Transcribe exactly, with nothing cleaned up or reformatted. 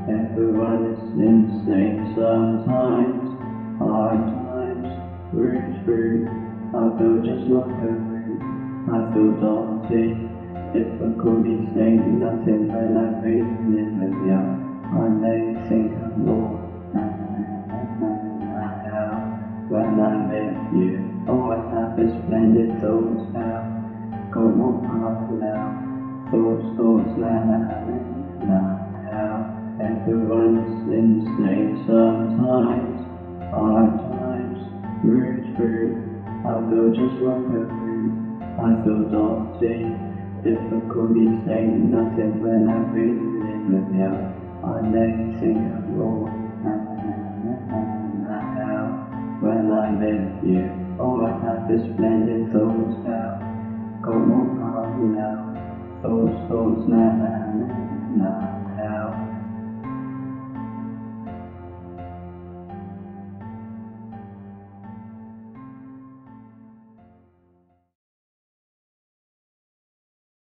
Everyone is insane sometimes. Hard times, break free. I feel just like a reed. I feel dotty. Difficulties ain't nothing when I breathe in with you. I may think I'm lost. When I'm with you, oh, I have a splendid thoughts now. Go on high now. Thoughts, thoughts, na na na na now. Everyone's insane sometimes. Hard times, root free. I feel just like a breeze. I feel dotty. Difficulties ain't nothing when I breathe in with you. I may think I'm lost. Na na na na na now. When I'm with you, oh, I have a splendid thoughts now. Go on high now. Thoughts, thoughts, na na na na.